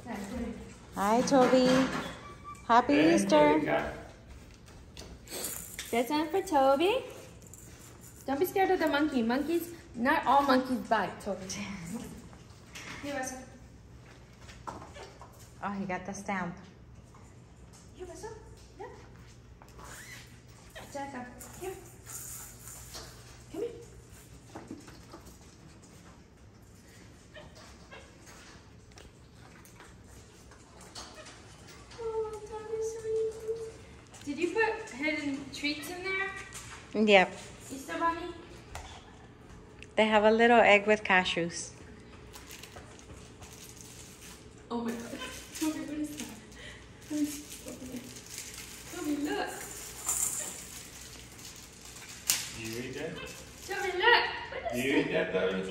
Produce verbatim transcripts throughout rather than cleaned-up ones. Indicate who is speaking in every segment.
Speaker 1: Hi, Toby. Happy
Speaker 2: And
Speaker 1: Easter.
Speaker 2: This one for Toby. Don't be scared of the monkey. Monkeys, not all monkeys bite, Toby. Here, Russell.
Speaker 1: Oh, he got the stamp.
Speaker 2: Here, Russell. Yeah. Jessica, here. Come here. Oh, Toby's sweet. Did you put hidden treats in there?
Speaker 1: Yep.
Speaker 2: Easter Bunny?
Speaker 1: They have a little egg with cashews.
Speaker 2: Oh my god. Toby, what is that? Let me see. Toby, look.
Speaker 3: Do you eat that?
Speaker 2: Toby, look. What
Speaker 3: Do
Speaker 2: is
Speaker 3: you eat that, Toby?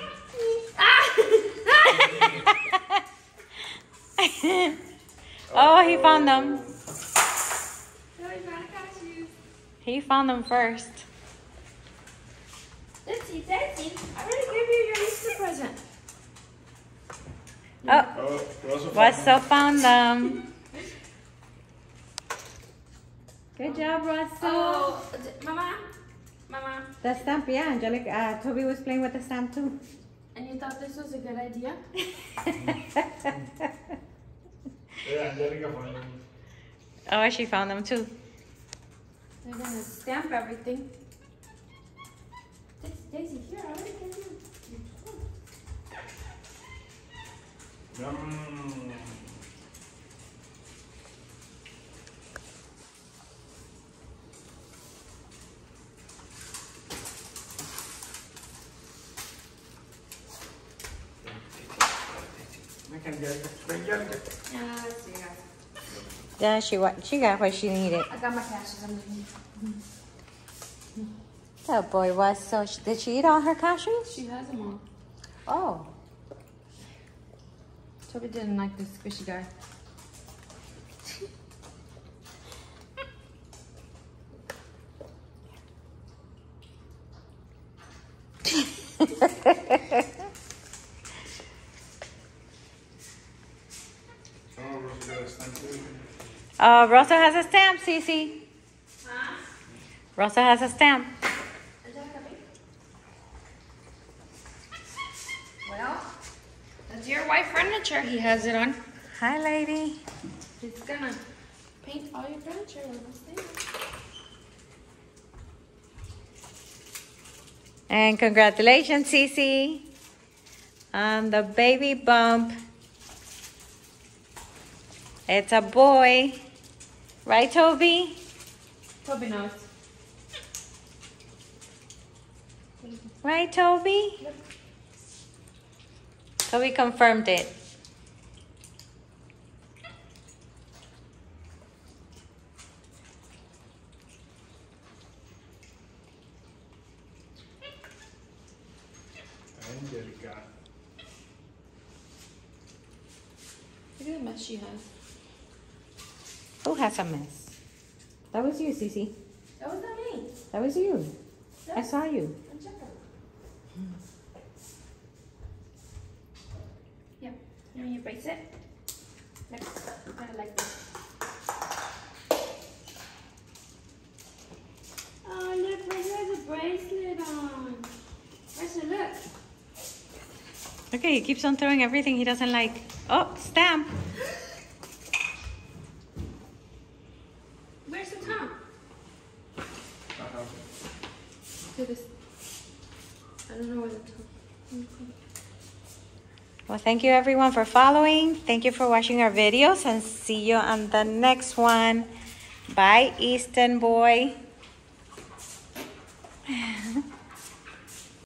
Speaker 2: Ah!
Speaker 1: Oh, he found them.
Speaker 2: Toby found cashews.
Speaker 1: He found them first.
Speaker 2: Ditsy, Ditsy, I already gave you your Easter present.
Speaker 1: Oh,
Speaker 3: Oh, Russell found
Speaker 1: Russell found them. Good job, Russell.
Speaker 2: Oh, d- Mama, Mama,
Speaker 1: The stamp, yeah, Angelica. Uh, Toby was playing with the stamp too.
Speaker 2: and you thought this was a good idea?
Speaker 3: Yeah, Angelica found them.
Speaker 1: Oh, she found them too.
Speaker 2: They're gonna stamp everything. Daisy, Daisy, here, I already gave you your toy.
Speaker 3: Yum. Ven, Angelica. Ven, Angelica.
Speaker 2: Yeah, let's see, guys.
Speaker 1: Yeah, she wa- she got what she needed.
Speaker 2: I got my cashews underneath.
Speaker 1: That boy was so. Did she eat all her cashews?
Speaker 2: She has them all.
Speaker 1: Oh.
Speaker 2: Toby didn't like this squishy guy.
Speaker 3: Oh, Russell got a stamp too.
Speaker 1: Uh, Russell has a stamp, Cece.
Speaker 2: Huh?
Speaker 1: Russell has a stamp.
Speaker 2: Is that coming? Well, that's your white furniture he has it on.
Speaker 1: Hi, lady.
Speaker 2: He's gonna paint all your furniture with this thing.
Speaker 1: And congratulations, Cece, on the baby bump. It's a boy. Right, Toby?
Speaker 2: Toby knows.
Speaker 1: Right, Toby?
Speaker 2: Yep.
Speaker 1: Toby confirmed it.
Speaker 3: Angelica.
Speaker 2: Look at the mess she has.
Speaker 1: Who has a mess? That was you, Cece.
Speaker 2: That was not me.
Speaker 1: That was you. I saw you.
Speaker 2: I'm checking. Yep. Let me erase it. Look, kind of like this. Oh, look, Bryce has a bracelet on. Bryce, look.
Speaker 1: Okay, he keeps on throwing everything he doesn't like. Oh, stamp.
Speaker 2: Where's the top?
Speaker 3: Uh-huh.
Speaker 2: To this. I don't know where the top.
Speaker 1: Well, thank you everyone for following. Thank you for watching our videos and see you on the next one. Bye, Easton boy.